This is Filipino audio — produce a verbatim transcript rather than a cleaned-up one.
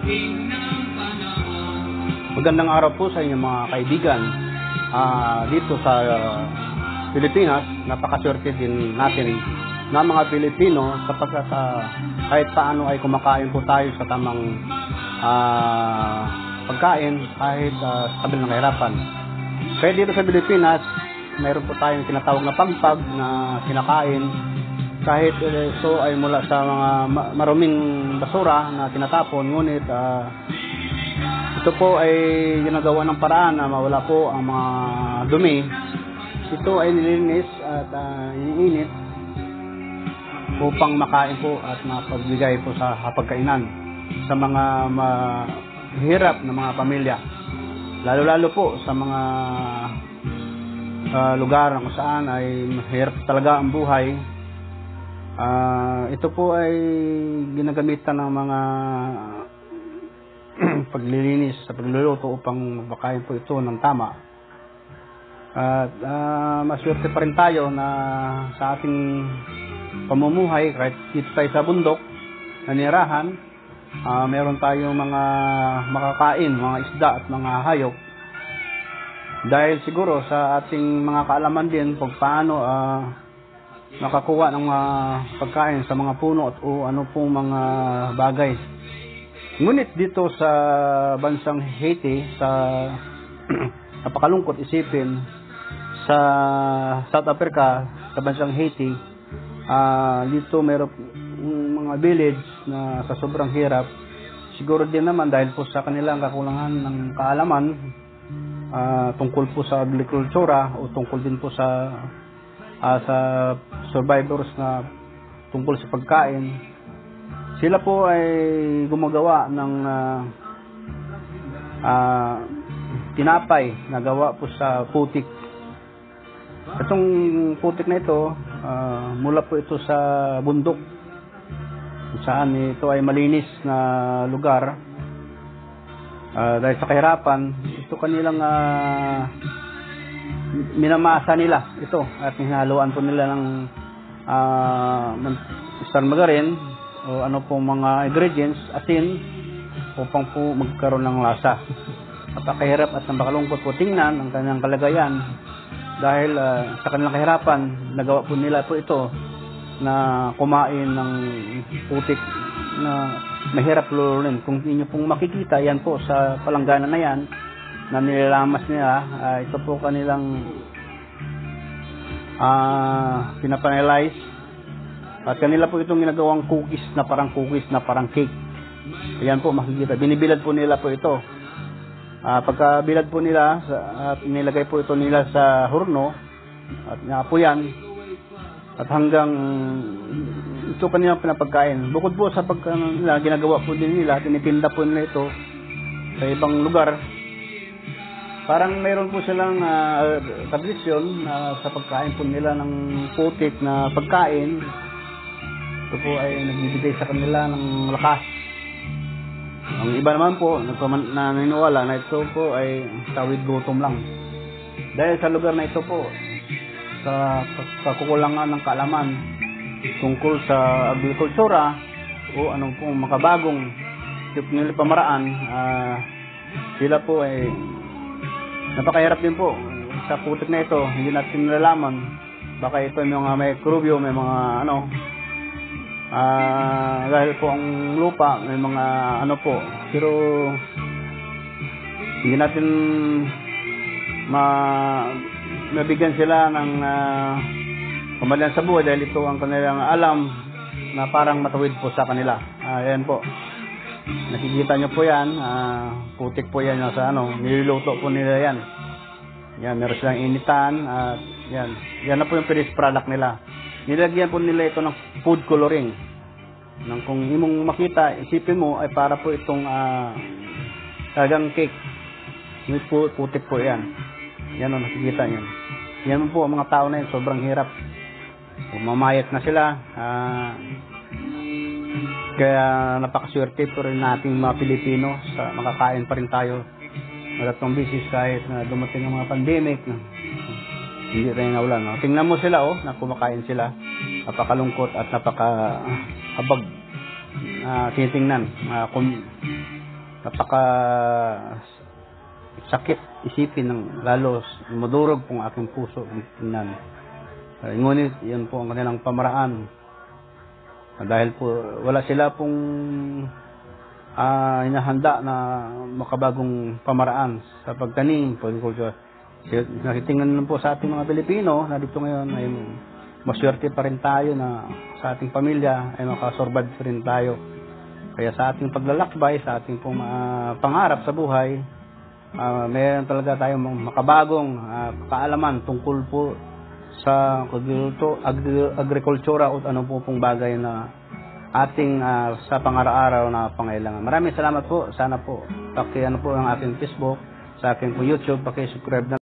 Magandang araw po sa inyong mga kaibigan. Uh, dito sa uh, Pilipinas, napakaswerte din natin na mga Pilipino sapagkat uh, kahit paano ay kumakain po tayo sa tamang uh, pagkain kahit uh, sa tabi ng kahirapan. Kaya dito sa Pilipinas, mayroon po tayong tinatawag na pagpag na kinakain kahit ito ay mula sa mga maruming basura na tinatapon, ngunit uh, ito po ay ginagawa ng paraan na mawala po ang mga dumi. Ito ay nililinis at uh, iniinit upang makain po at mapagbigay po sa hapagkainan sa mga mahirap na mga pamilya. Lalo-lalo po sa mga uh, lugar kung saan ay mahirap talaga ang buhay. Uh, ito po ay ginagamitan ng mga paglilinis sa pagluluto upang makain po ito ng tama. At uh, maswerte pa rin tayo na sa ating pamumuhay kahit dito tayo sa bundok nanirahan, uh, meron tayong mga makakain, mga isda at mga hayop. Dahil siguro sa ating mga kaalaman din kung paano uh, nakakuha ng mga pagkain sa mga puno at o ano pong mga bagay. Ngunit dito sa bansang Haiti, sa napakalungkot isipin, sa South Africa, sa bansang Haiti, uh, dito mayroon mga village na sa sobrang hirap. Siguro din naman dahil po sa kanilang kakulangan ng kaalaman uh, tungkol po sa agrikultura o tungkol din po sa uh, sa survivors na tungkol sa pagkain. Sila po ay gumagawa ng uh, uh, tinapay na gawa po sa putik. Itong putik na ito, uh, mula po ito sa bundok, saan ito ay malinis na lugar. Uh, dahil sa kahirapan, ito kanilang uh, minamasa nila ito at hinahaluan po nila ng uh, star margarine o ano pong mga ingredients, asin, upang po magkaroon ng lasa. Napakahirap at napakalungkot po tingnan ang kanilang kalagayan dahil uh, sa kanilang kahirapan, nagawa po nila po ito na kumain ng putik na mahirap lulunin. Kung inyo pong makikita, yan po sa palanggana na yan na nilalamas nila, uh, ito po kanilang uh, pinapanalize. At kanila po itong ginagawang cookies na parang cookies na parang cake. Ayan po makikita. Binibilad po nila po ito. Uh, pagkabilad po nila at nilagay po ito nila sa horno at nga po yan. At hanggang ito kanilang pinapagkain. Bukod po sa pagka nila, ginagawa po din nila, tinitinda po nila ito sa ibang lugar. Parang mayroon po silang uh, tradisyon uh, sa pagkain po nila ng putik na pagkain. Ito po ay nagbibigay sa kanila ng lakas. Ang iba naman po, naniniwala na ito po ay tawid gutom lang. Dahil sa lugar na ito po, sa kakukulangan ng kaalaman tungkol sa agrikultura o anong pong makabagong nila pamaraan, uh, sila po ay napakahirap din po. Sa putik na ito, hindi natin nalalaman. Baka ito may mga mikrobyo, may mga ano, Uh, dahil po ang lupa may mga ano po, pero hindi natin ma mabigyan sila ng uh, kamalian sa buhay dahil ito ang kanilang alam na parang matawid po sa kanila. Uh, ayan po, nakikita nyo po yan, uh, putik po yan sa ano, niluluto po nila yan. Yan, meron silang initan at uh, yan, yan na po yung finished product nila. Nilagyan po nila ito ng food coloring. Nang kung imong makita, isipin mo ay para po itong uh, talagang cake. May putik po yan. Yan o, nakikita yan. Yan po ang mga tao na yun, sobrang hirap. Mamayat na sila. Uh, kaya napakaswerte po rin nating mga Pilipino sa makakain pa rin tayo. Malatong bisis kahit na dumating ang mga pandemic. Hindi tayo naulan. No? Tingnan mo sila, oh, na kumakain sila. Napakalungkot at napakahabag. Uh, tinitingnan. Uh, kum napaka sakit isipin ng lalo madurog pong aking puso ng tingnan. Uh, ngunit yan po ang kanilang pamaraan. Uh, dahil po wala sila pong uh, hinahanda na makabagong pamaraan sa pagtanim, pagkultura. Nakitingnan lang po sa ating mga Pilipino na dito ngayon ay maswerte pa rin tayo na sa ating pamilya ay makasurvive pa rin tayo. Kaya sa ating paglalakbay, sa ating pong uh, pangarap sa buhay, uh, mayroon talaga tayong makabagong uh, kaalaman tungkol po sa agrikultura o ano po pong bagay na ating uh, sa pang-araw-araw na pangailangan. Maraming salamat po. Sana po paki ano po ang aking Facebook, sa aking po YouTube, paki-subscribe na